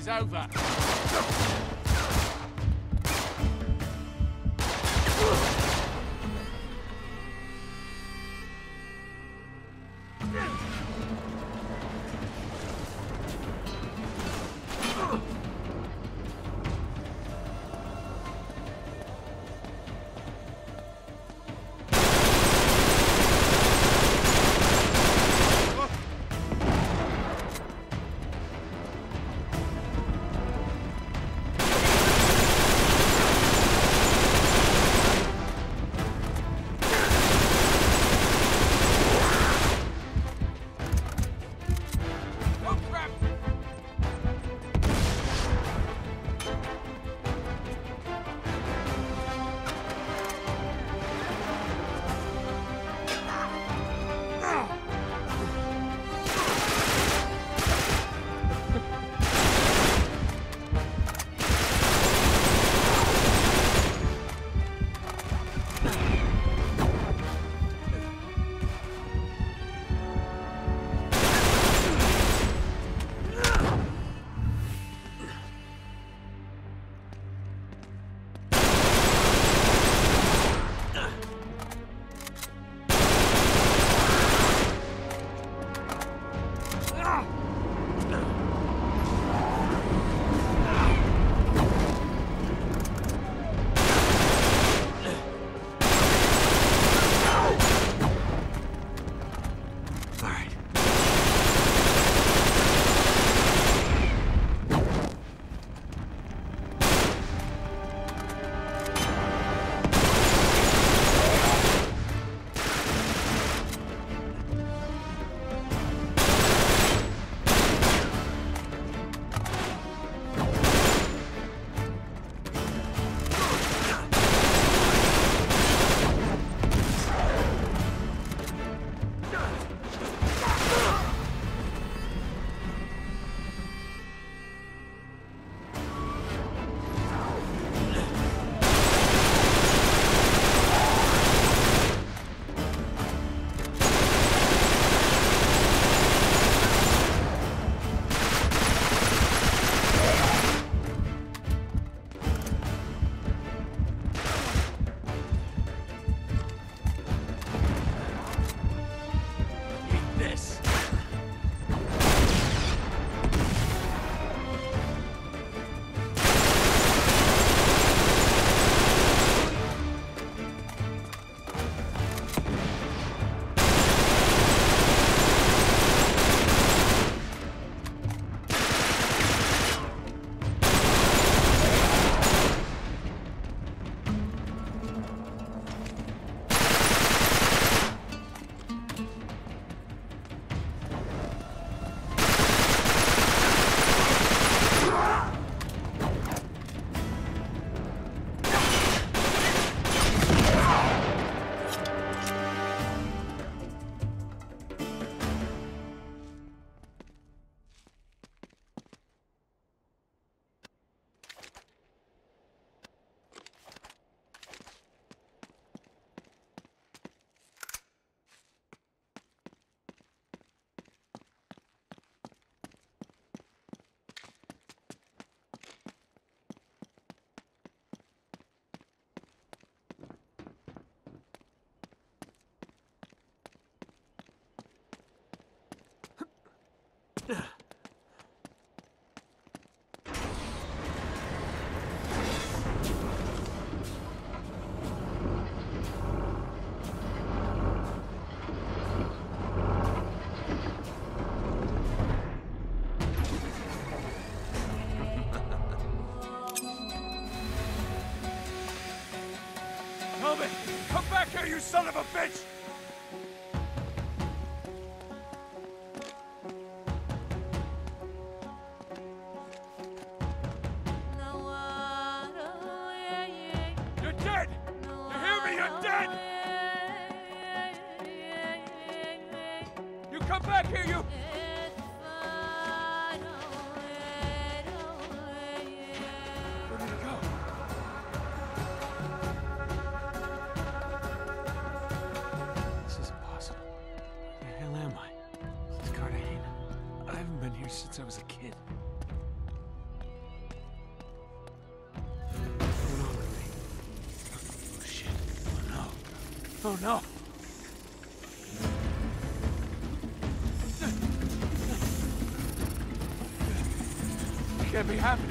It's over. Come back here, you son of a bitch! You're dead! You hear me? You're dead! You come back here, you... Where did he go? This is impossible. Where the hell am I? This is Cartagena. I haven't been here since I was a kid. Oh no. It can't be happening.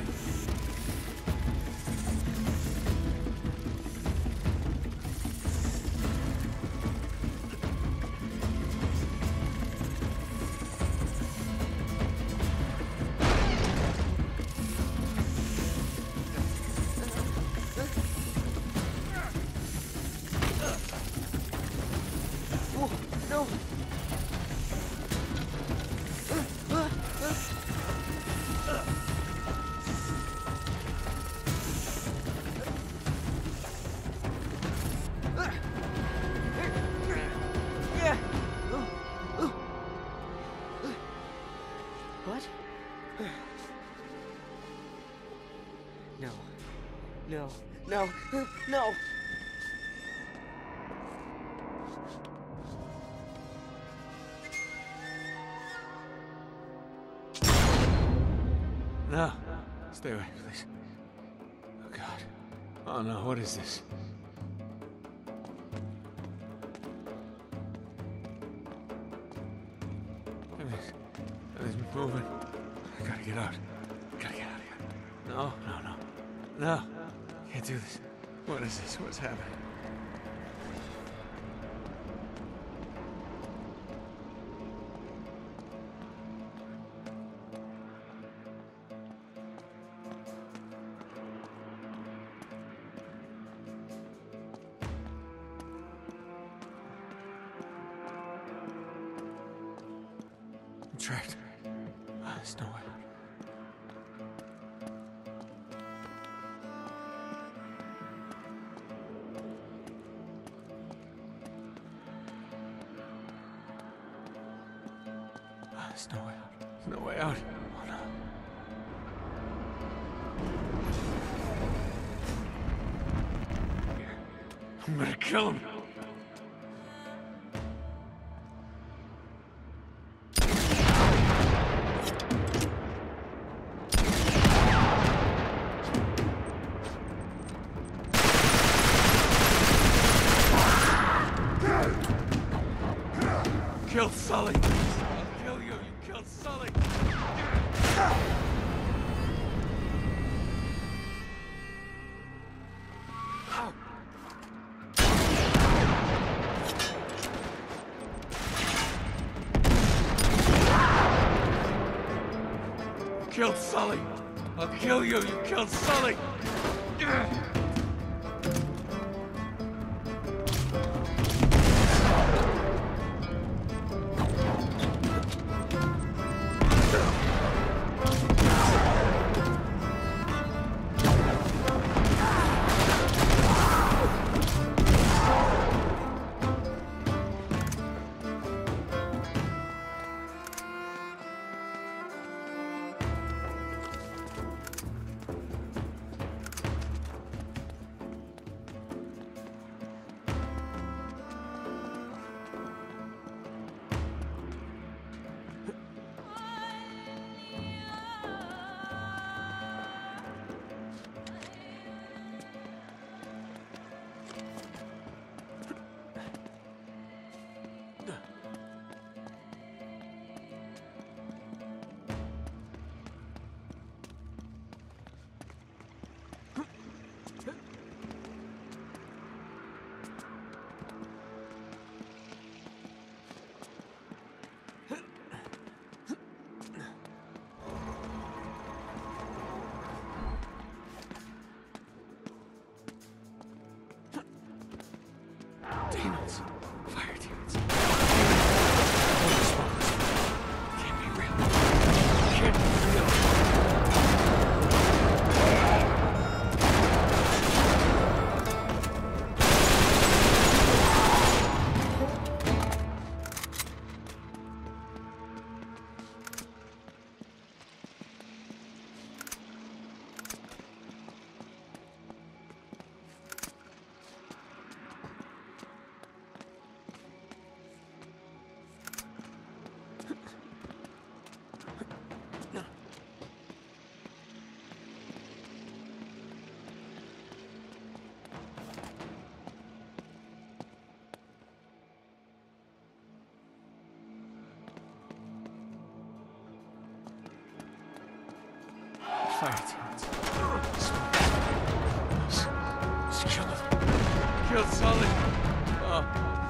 No! What? No. No. No. No! No. Stay away, please. Oh, God. Oh, no. What is this? Everything's moving. I gotta get out. Gotta get out of here. No, no, no. No. Can't do this. What is this? What's happening? I'm trapped. There's no way out. There's no way out. There's no way out. Oh, no. I'm gonna kill him. Killed Sully. I'll kill you. You killed Sully. Killed Sully. I'll kill you. You killed Sully. fire demons. Just kill him. Kill Sully. Oh.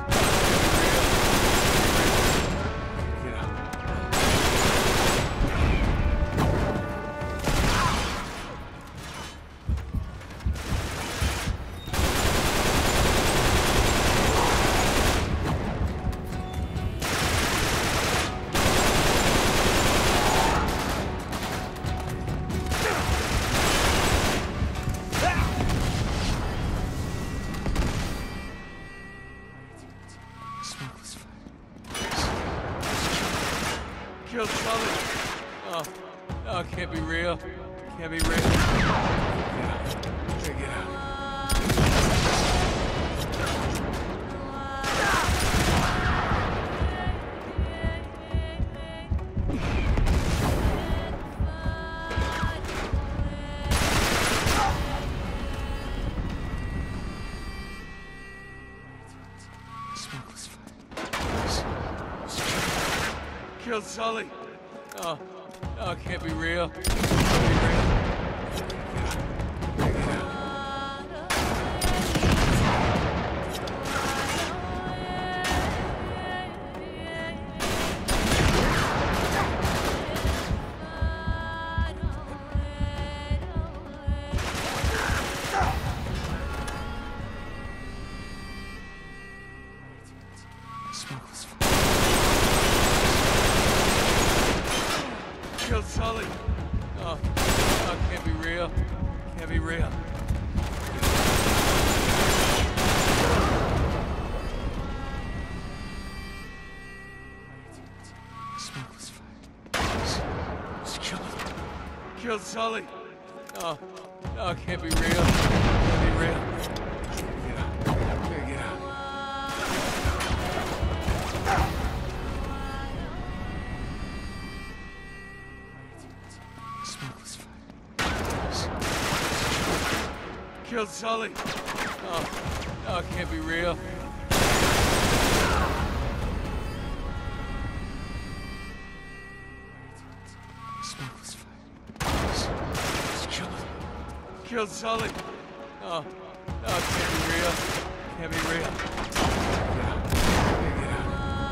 Get out. Smokeless fire. Kill Sully. Oh, it can't be real. Can't be real. Get out. Get out. Smokeless fire. Kill Sully. Oh, it can't be real. Can't be real. Get out. Smokeless fire. Kill Sully. Oh, can't be real. Can't be real. Smokeless fire. Just kill him. Kill Sully. Oh, can't be real. Can't be real. Get out. Get out. Smokeless fire. Kill Sully. Oh, can't be real. Smokeless fire. Just kill him. Kill Sully. Oh, can't be real. Can't be real. Get out. Get out.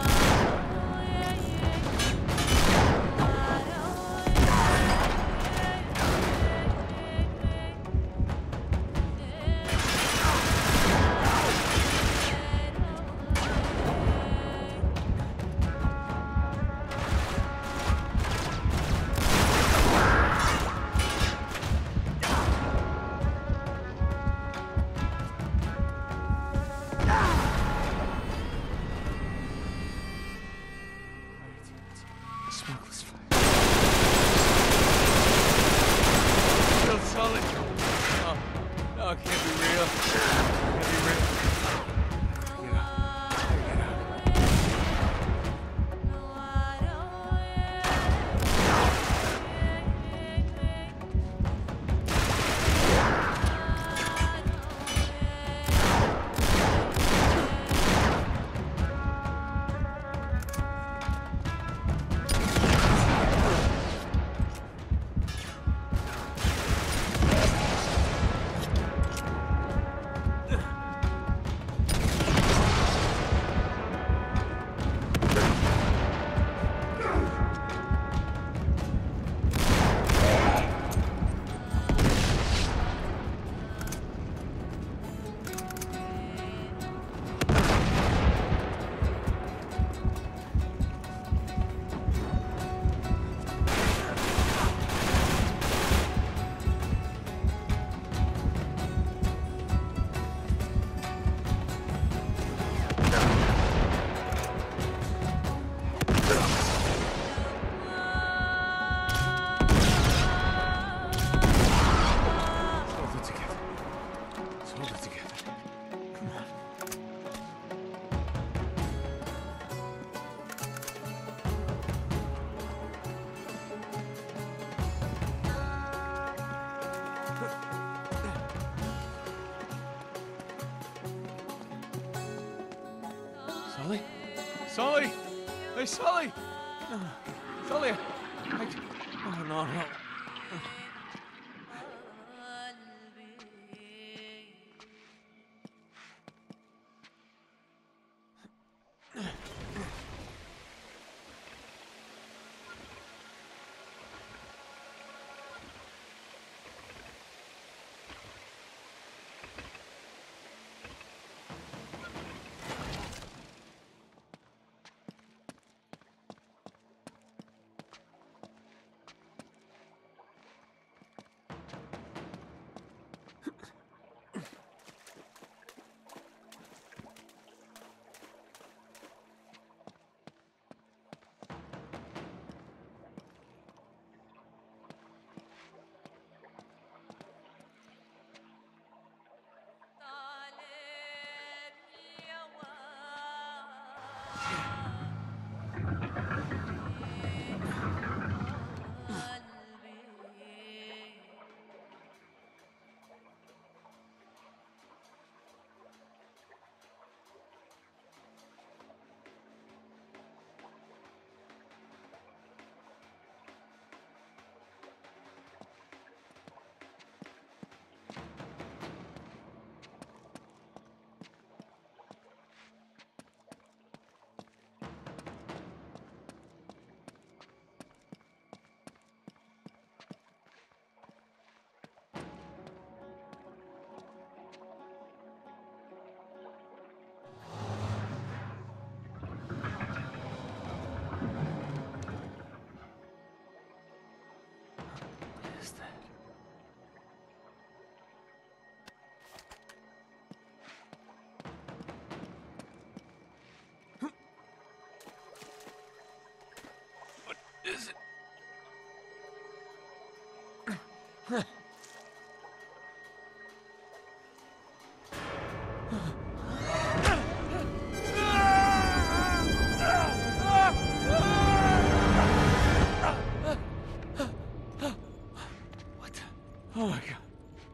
Smokeless fire. Kill Sully. Oh, can't be real. Can't be real. Get out. Get out. Sully? Sully! Hey, Sully! Sully! Oh, no, no. Is it? What the? Oh my God.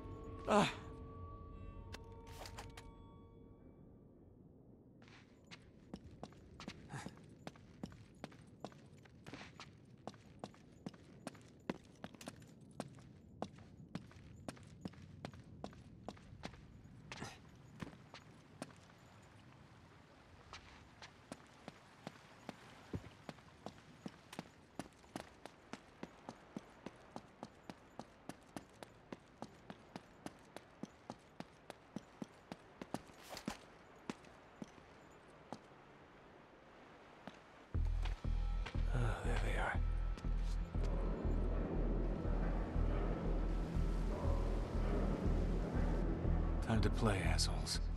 There they are. Time to play, assholes.